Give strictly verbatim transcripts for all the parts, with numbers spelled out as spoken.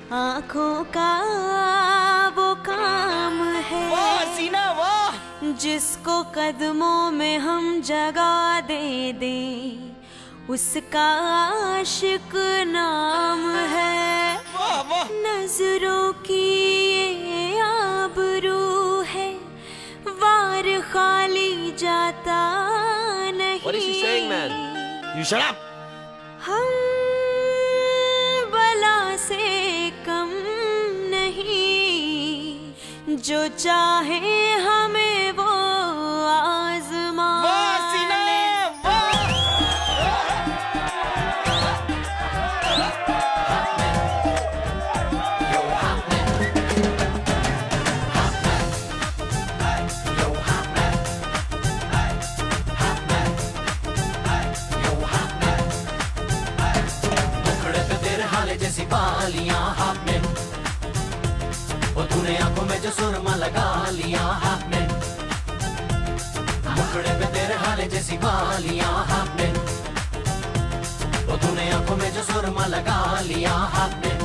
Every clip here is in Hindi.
आँखों का वो काम है, वाह सीना वाह, जिसको कदमों में हम जगह दे दें, उसका आशिक नाम है। वाह वाह। नजरों की ये आबरू है, वार खाली जाता नहीं। What is he saying, man? You shut up. हम बला से कम नहीं, जो चाहे हमें वो आजमा ले। जैसी बालियां हाफमेन, वो तूने आंखों में जो सुरमा लगा लिया हाफमेन, मुखड़े पे तेरे हाले जैसी बालियां हाफमेन, वो तूने आंखों में जो सुरमा लगा लिया हाफमेन।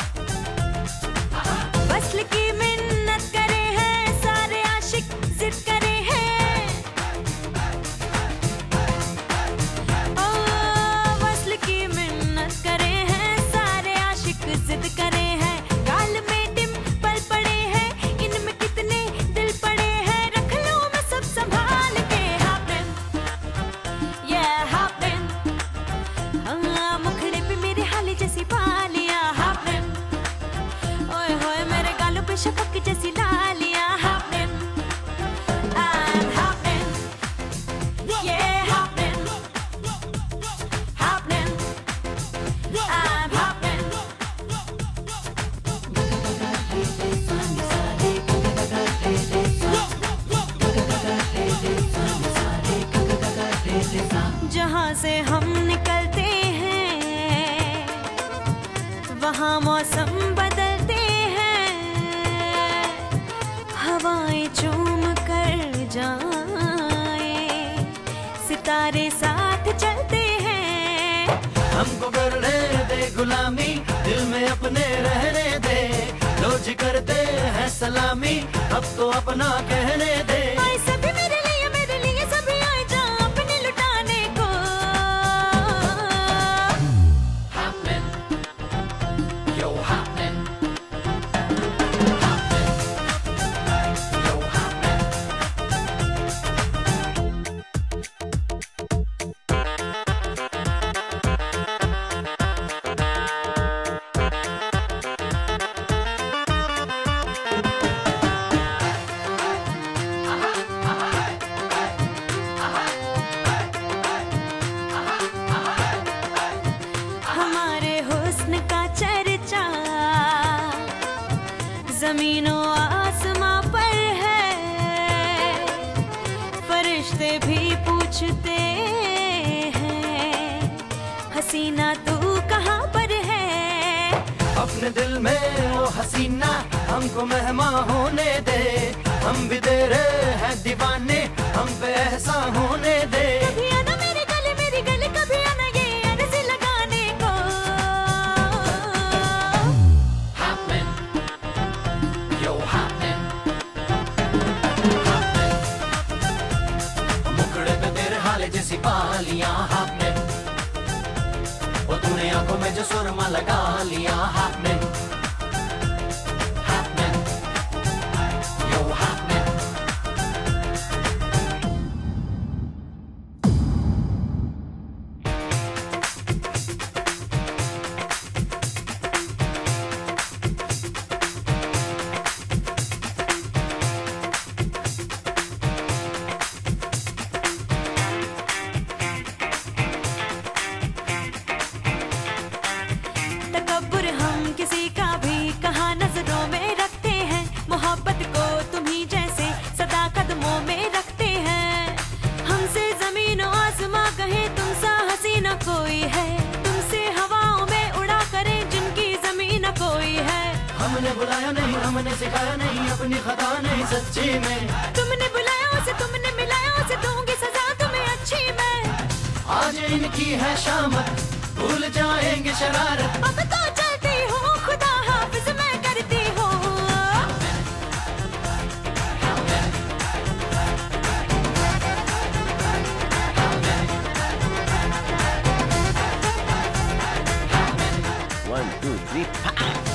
वस्ल की मिन्नत करे हैं सारे आशिक, जिद करे हैं, ओ वस्ल की मिन्नत करे हैं, जिद करे हैं, गाल में डिंपल पड़े हैं, इनमें कितने दिल पड़े हैं, रख लूं मैं सब संभाल के। हाफमेन, yeah हाफमेन, हाँ मुखड़े पे मेरे हाले जैसी बालियां हाफमेन, ओए होए मेरे गालों पे शफक जैसी लालियां हाफमेन, I'm हाफमेन, yeah हाफमेन, हाफमेन, I'm हाफमेन। जहाँ से हम निकलते हैं, वहाँ मौसम बदलते हैं, हवाएं चूम कर जाएं, सितारे साथ चलते हैं। हमको करने दे गुलामी, दिल में अपने रहने दे, रोज करते हैं सलामी, अब तो अपना कहने दे। आए सभी मेरे लिए, मेरे लिए सभी आए जा अपने लुटाने को। हाफमेन, यो हाफमेन, यो हाफमेन। ज़मीनों आसमां पर है, फरिश्ते भी पूछते हैं, हसीना तू कहाँ पर है। अपने दिल में वो हसीना हमको मेहमान होने दे, हम भी तेरे हैं दीवाने, हम पे एहसान होने दे। कभी आना मेरे गले, मेरी गले कभी आना ये अर्ज़ लगाने को। हाफमेन, यो हाफमेन, मुखड़े पे तेरे हाले जैसी बालियां हाफमेन, वो तूने आंखों में जो सुरमा लगा लिया हाफमेन, हाफमेन, यो हाफमेन। तकब्बुर हम किसी का भी कहाँ नजरों में रखते हैं, मोहब्बत को तुम्ही जैसे सदा कदमों में रखते हैं। हमसे जमीन और आसमां कहे तुमसा हसीना कोई है, तुमसे हवाओं में उड़ा करे जिनकी जमीन कोई है। हमने बुलाया नहीं, हमने सिखाया नहीं, अपनी खता नहीं सच्ची में। तुमने बुलाया उसे, तुमने मिलाया उसे, दूंगी सजा तुम्हें अच्छी मैं। आज इनकी है शामत, भूल जाएंगे शरारत। अब तो चलती हूँ खुदा हाफिज। One two three